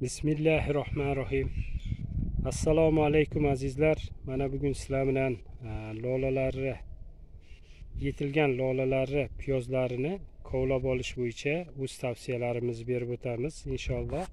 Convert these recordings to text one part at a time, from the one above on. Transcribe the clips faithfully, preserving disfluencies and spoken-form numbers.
Bismillahirrohmanirrohim. Assalomu alaykum azizlar. Mana bugun sizlar bilan lolalarni, yetilgan lolalarni, piyozlarini kovlab olish bo'yicha o'z tavsiyalarimizni berib o'tamiz inshaalloh.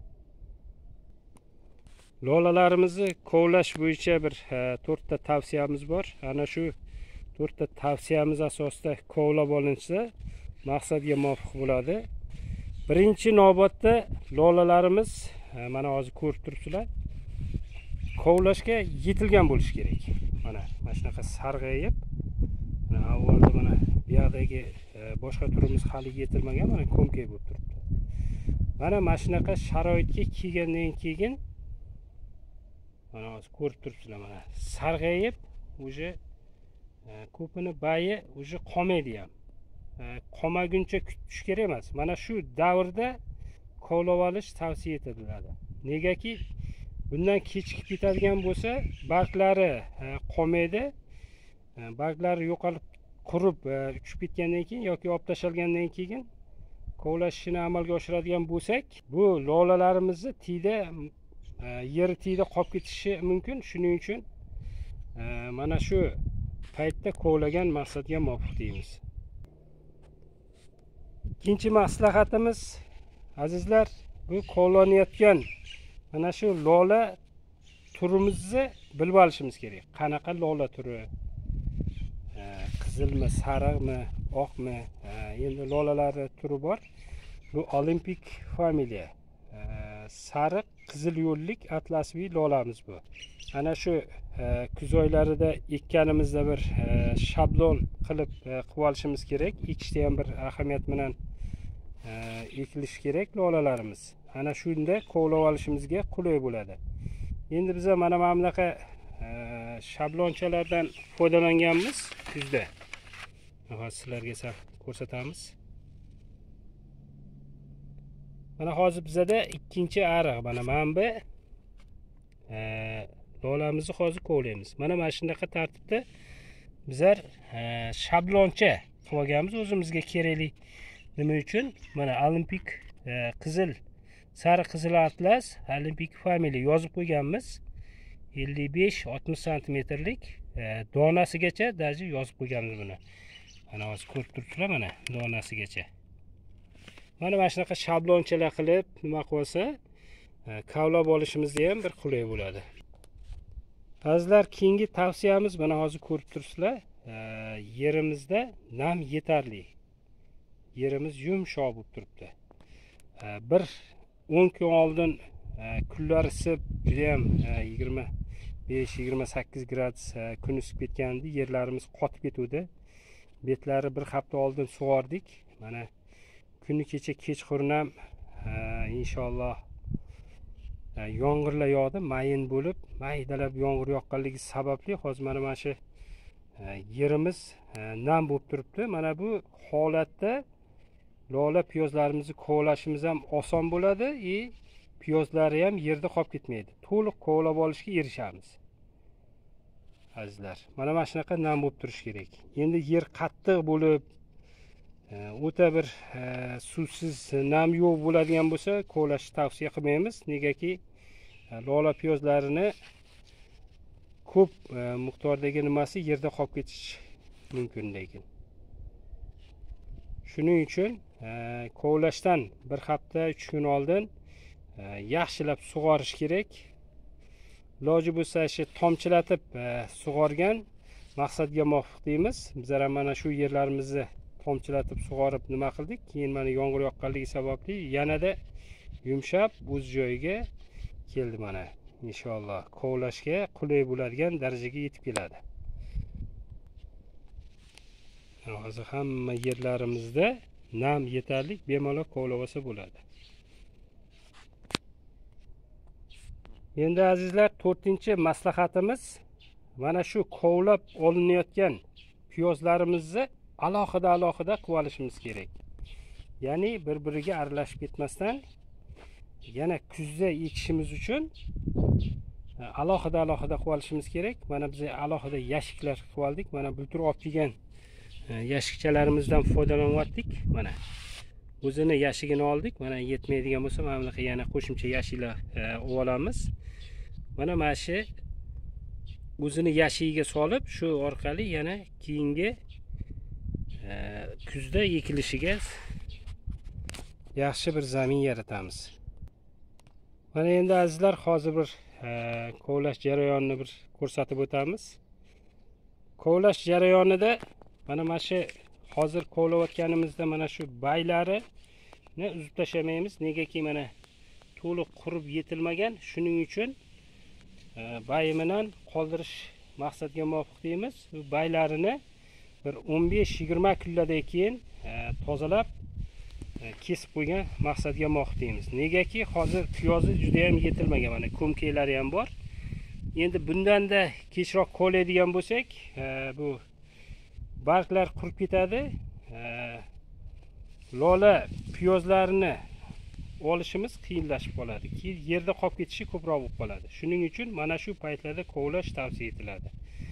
Lolalarimizni kovlash bo'yicha bir to'rtta tavsiyamiz bor. Ana shu to'rtta tavsiyamiz asosida kovlab olinsa maqsadga muvofiq bo'ladi. Birinchi navbatda lolalarimiz mana hozir ko'rib turibsizlar, kovlashga yetilgan bo'lishi kerak. Mana mana shunaqa sarg'ayib, mana avvalda mana bu yoqdagi boshqa turimiz hali yetilmagan, mana ko'mkay bo'lib turibdi. Mana mana shunaqa sharoitga kelgandan keyin mana hozir ko'rib turibsizlar, mana sarg'ayib, o'sha ko'pini bayi o'sha qolmaydi ham. Qolmaguncha kutish kerak emas. Mana shu davrda kovlab olish tavsiya etiladi. Negaki bundan kechikib ketadigan bo'lsa, barglari qolmaydi. Barglari yo'qolib, qurib, uchib ketgandan keyin yoki olib tashalgandan keyin kovlashni amalga oshiradigan bo'lsak, bu lolalarimizni tiyda yeri tiyda qolib ketishi mumkin. Shuning uchun mana shu paytda kovlagan maqsadga muvofiq deymiz. İkinci maslahatimiz azizlar, bu kovlanayotgan mana shu lola turimizni bilib olishimiz kerak. Qanaqa lola turi? Qizilmi, sariqmi, oqmi? Endi lolalar turi bor. Bu Olympic familiya. Sariq, qizil yo'llik atlasviy lolamiz bu. Ana shu kuz oylarida ekkanimizda bir shablon qilib qilib olishimiz kerak. Ekishda ham bir ahamiyat bilan ekilish kerak lolalarimiz. Ana shunda kovlab olishimizga qulay bo'ladi. Endi biz mana mana bunaqa shablonchalardan foydalanganmiz kuzda. Hozir sizlarga ko'rsatamiz. Mana hozir bizda ikkinchi ariq, mana mana bu lolamizni hozir kovlaymiz. Mana mana shunaqa tartibda bizlar shabloncha qilib olganmiz o'zimizga kerakli. Nima uchun? Mana Olympic qizil, sariq qizil atlas Olympic familiya yozib qo'yganmiz. ellik besh oltmish santimetrlik donasigacha даже yozib qo'yganmiz buni. Mana hozir ko'rib turibsizlar, mana donasigacha. Mana mana shunaqa shablonchalar qilib nima qilsa, kovlab olishimizda ham bir qulay bo'ladi. Azizlar, keyingi tavsiyamiz mana hozir ko'rib turibsizlar, yerimizda nam yetarli. Yerimiz yumshoq bo'lib turibdi. Bir o'n kun oldin kunlar isib, juda ham yigirma besh yigirma sakkiz gradus kun isib ketgandi, yerlarimiz qotib ketuvdi. Betlari bir hafta oldin sug'ordik. Mana kuni kecha kechqurun ham inshaalloh yomg'irlar yog'di, mayin bo'lib, maydalab yomg'ir yoqqanligi sababli hozir mana mana shu yerimiz nam bo'lib turibdi. Mana bu holatda lola piyozlarimizni kovlashimiz ham oson bo'ladi, и piyozlari ham yerda qolib ketmaydi. To'liq kovlab olishga erishamiz. Azizlar, mana mana shunaqa nam bo'lib turishi kerak. Endi yer qattiq bo'lib, o'ta bir suvsiz, nam yo'q bo'ladigan bo'lsa, kovlashni tavsiya qilmaymiz. Negaki lola piyozlarini ko'p miqdordagi nimasi yerda qolib ketish mumkin lekin. Shuning uchun kovlashdan bir hafta uch kun oldin yaxshilab sug'orish kerak. Iloji bo'lsa shu tomchilatib sug'organ maqsadga muvofiq deymiz. Bizlar ham mana shu yerlarimizni tomchilatib sug'orib nima qildik? Keyin mana yomg'ir yoqqanligi sababli yanada yumshab o'z joyiga keldi. Mana inshaalloh kovlashga qulay bo'ladigan darajaga yetib keladi. Hozir hamma yerlarimizda nam yetarli, bemalol kovlab olsa bo'ladi. Endi azizlar, to'rtinchi maslahatimiz mana shu kovlab olinayotgan piyozlarimizni alohida alohida qilib olishimiz kerak. Ya'ni bir-biriga aralashib ketmasdan yana kuzda ekishimiz uchun alohida alohida qilib olishimiz kerak. Mana biz alohida yashiklar qilib oldik. Mana bultur olib kelgan yashikchalarimizdan foydalanyaptik. Mana o'zini yashigini oldik. Mana yetmaydigan bo'lsa mana bunaqa yana qo'shimcha yashiklar olib olamiz. Mana mana shu o'zini yashigiga solib, shu orqali yana keyingi kuzda ekilishiga yaxshi bir zamin yaratamiz. Mana endi azizlar, hozir bir kovlash jarayonini bir ko'rsatib o'tamiz. Kovlash jarayonida mana mana shu hozir kovlayotganimizda mana shu baylari ne uzib tashlamaymiz. Negaki mana to'liq qurib yetilmagan. Shuning uchun bay bilan qoldirish maqsadga muvofiq deymiz. Bu baylarini bir o'n besh yigirma kunlardan keyin tozalab kesib qo'ygan maqsadga muvofiq deymiz. Negaki hozir piyozi juda ham yetilmagan, mana ko'mkaklari ham bor. Endi bundan-da kechroq kovlaydigan bo'lsak, bu barglar qurib ketadi. Lola piyozlarini olishimiz qiyinlashib qoladi. Keyin yerda qolib ketishi ko'proq bo'lib qoladi. Shuning uchun mana shu paytlarda kovlash tavsiya etiladi.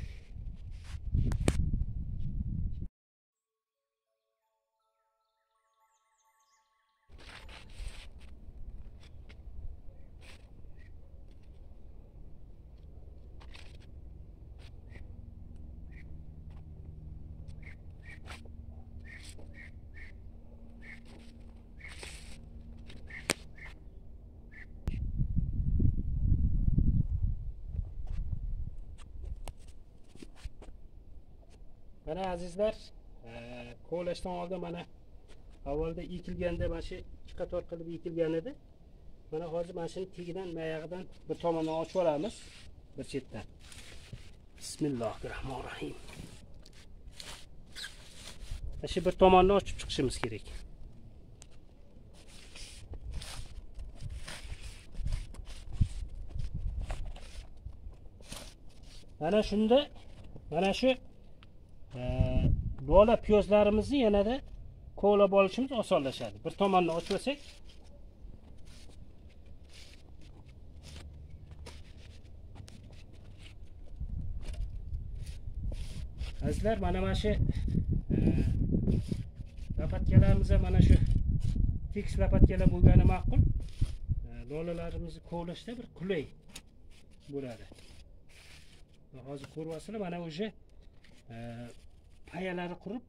Mana azizlar, kovlashdan oldin mana avvalda ekilganda mana shu ikki qator qilib ekilgan edi. Mana hozir mana shuni tagidan, mayog'idan bir tomondan ochib olamiz, bir chetdan. Bismillahirrohmanirrohim. Mana shu bir tomondan ochib chiqishimiz kerak. Mana shunda mana shu lola piyozlarimizni yanada kovlab olishimiz osonlashadi. Bir tomondan ochib olsak, azizlar, mana mana shu lapatkalarimiz mana shu tekis lapatkalar bo'lgani ma'qul. Lolalarimizni kovlashda bir qulay bo'ladi. Hozir ko'ryapsizlar, mana o'sha payalari qurib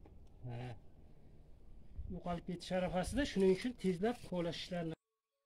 yo'qolib ketish arafasida. Shuning uchun tezlab kovlash ishlarini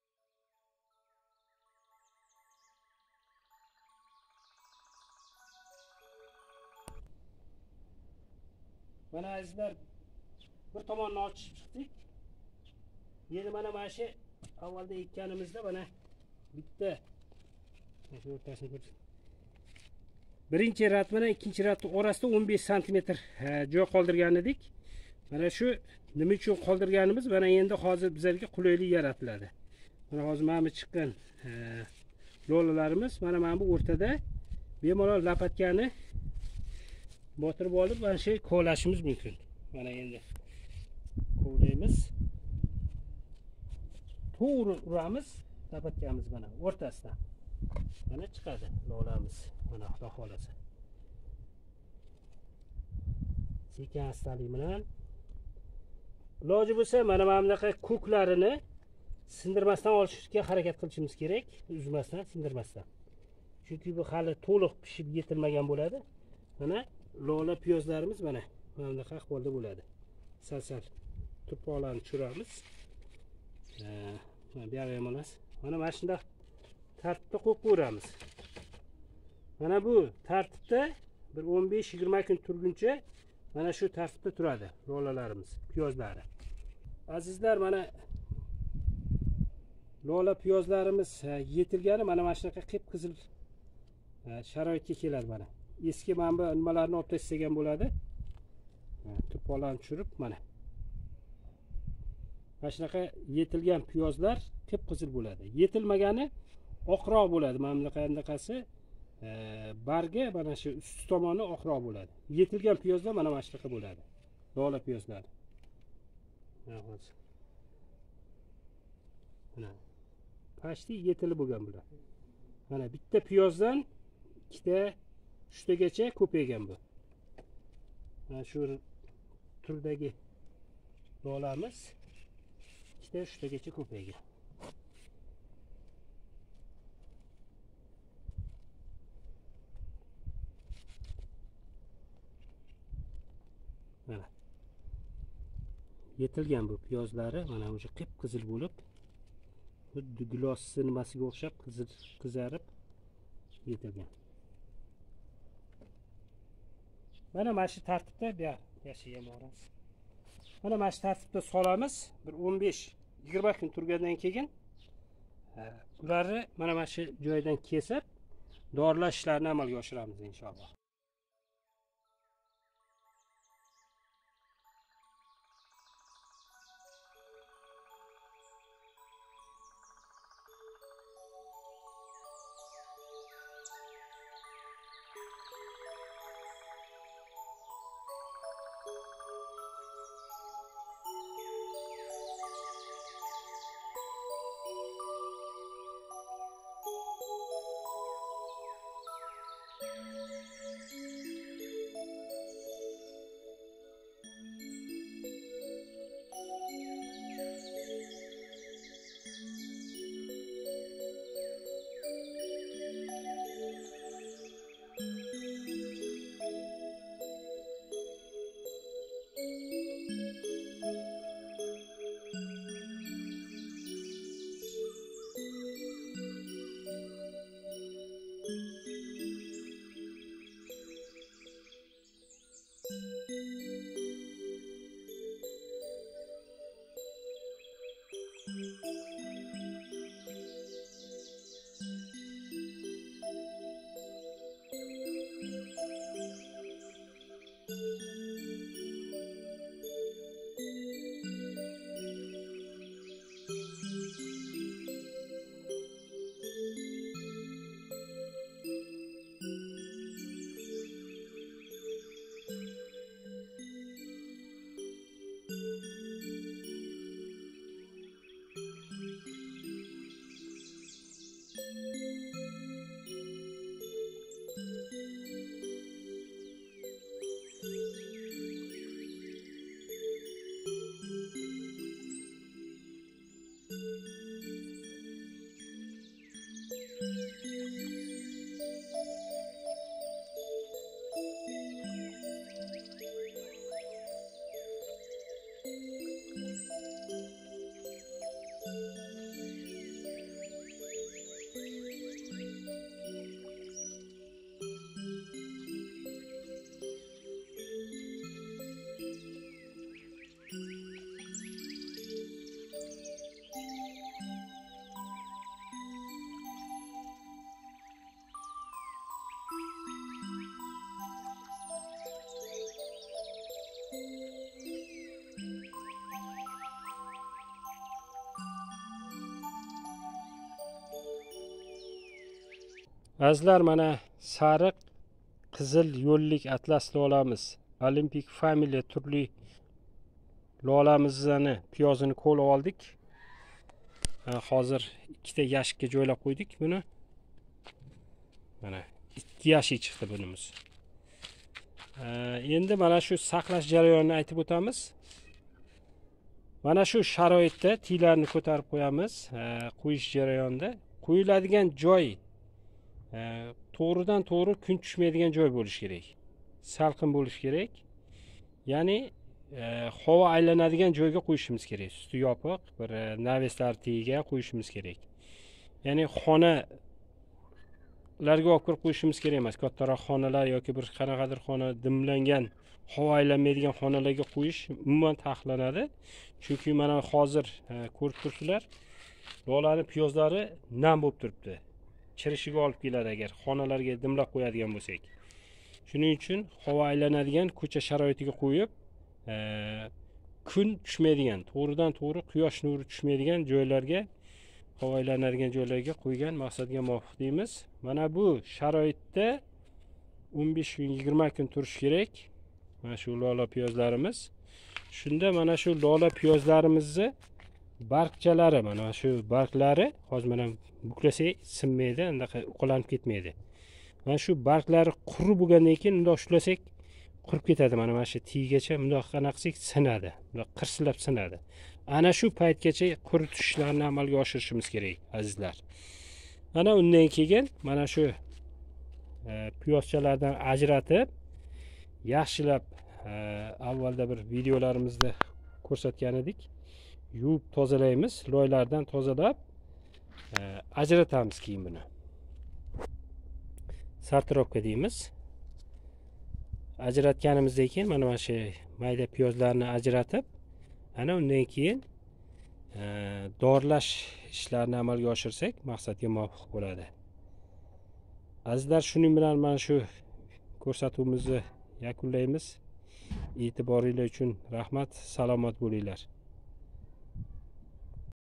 mana azizlar, bir tomondan ochib chiqdik. Endi mana mana shu avvalda ekkanimizda mana bitta shu o'rtasini ko'rsak, birinchi rat bilan ikkinchi rat orasida o'n besh santimetr joy qoldirgan edik. Mana shu nima uchun qoldirganimiz, mana endi hozir bizlarga qulaylik yaratiladi. Mana hozir mana bu chiqqan lolalarimiz mana mana bu o'rtada bemalol lapatkani botirib olib mana shu kovlashimiz mumkin. Mana endi kovlaymiz. To'g'ri uramiz lapatkamiz mana o'rtasidan. Mana chiqadi lolamiz. Mana xudo xolasa. Sekin astalik bilan iloji bo'lsa mana mana bunaqa ko'klarini sindirmasdan olishga harakat qilishimiz kerak, uzmasdan, sindirmasdan. Chunki bu hali to'liq pishib yetilmagan bo'ladi. Mana lola piyozlarimiz mana mana bunaqa ahvolda bo'ladi. Sal-sal tuproqlarni tushiramiz. Mana bu yerga ham olamiz. Mana mana shunday tartibda qo'yib qo'yamiz. Mana bu tartibda bir o'n besh yigirma kun turguncha mana shu tartibda turadi lolalarimiz, piyozlari. Azizlar, mana lola piyozlarimiz yetilgani mana mana shunaqa qip-qizil sharoitga keladi mana. Eski mana bu nimalarni olib tashlagan bo'ladi. Tuproqlarni tushirib mana. Mana shunaqa yetilgan piyozlar qip-qizil bo'ladi. Yetilmagani oqroq bo'ladi. Mana bunaqa qanaqasi bargi mana shu ust tomoni oqroq bo'ladi. Yetilgan piyozlar mana mana shunaqa bo'ladi. Lola piyozlar. Mana pashti yetilib bo'lgan bular. Mana bitta piyozdan ikkita, uchtagacha ko'paygan bu. Mana shu turdagi lolamiz. ikkita uchtagacha ko'paygan. Mana yetilgan bu piyozlari mana o'sha qip-qizil bo'lib, xuddi gilosni nimasiga o'xshab qizil qizarib yetilgan. Mana mana shu tartibda bu yashayamiz. Mana mana shu tartibda solamiz. Bir o'n besh yigirma kun turgandan keyin ularni mana mana shu joydan kesib, dorilash ishlarini amalga oshiramiz inshaalloh. Azizlar, mana sariq, qizil yo'llik atlas lolamiz, Olympic Family turli lolamizni piyozini ko'l oldik. Hozir ikkita yashikka joylab qo'ydik buni. Mana ikki yashik chiqdi bunimiz. Endi mana shu saqlash jarayonini aytib o'tamiz. Mana shu sharoitda tiylarni ko'tarib qo'yamiz. Qo'yish jarayonida qo'yiladigan joy to'g'ridan to'g'ri kun tushmaydigan joy bo'lishi kerak. Salqin bo'lishi kerak. Ya'ni havo aylanadigan joyga qo'yishimiz kerak. Suti yopiq bir naveslar tagiga qo'yishimiz kerak. Ya'ni xonalarga olib kirib qo'yishimiz kerak emas. Kattaroq xonalar yoki bir qanaqadir xona dimlangan, havo aylanmaydigan xonalarga qo'yish umuman taqiqlanadi. Chunki mana hozir ko'rib turibsizlar, lolani piyozlari nam bo'lib turibdi. Chirishiga olib keladi agar xonalarga dimlab qo'yadigan bo'lsak. Shuning uchun havo aylanadigan ko'cha sharoitiga qo'yib, kun tushmaydigan, to'g'ridan to'g'ri quyosh nuri tushmaydigan joylarga, havo aylanadigan joylarga qo'ygan maqsadga muvofiq deymiz. Mana bu sharoitda o'n besh kun yigirma kun turishi kerak. Mana shu lola piyozlarimiz. Shunda mana shu lola piyozlarimizni barqchalari, mana shu barglari hozir mana buklasak sinmaydi, undaqa uqalanib ketmaydi. Mana shu barglari quri bo'lgandan keyin unda ushlasak qurib ketadi. Mana mana shu tiygacha bundoq qanaqa qilsak sinadi. Bundoq qirsillab sinadi. Ana shu paytgacha quritish ishlarini amalga oshirishimiz kerak, azizlar. Mana undan keyin mana shu e, piyozchalardan ajratib, yaxshilab e, avvalda bir videolarimizda ko'rsatgan edik. Yuvib tozalaymiz, loylardan tozalab e, ajratamiz keyin buni. Sortirovka deymiz. Ajratganimizdan keyin mana mana shu mayda piyozlarni ajratib, ana undan keyin e, dorilash ishlarini amalga oshirsak maqsadga muvofiq bo'ladi. Azizlar, shuning bilan mana shu ko'rsatuvimizni yakunlaymiz. E'tiboringiz uchun rahmat, salomat bo'linglar.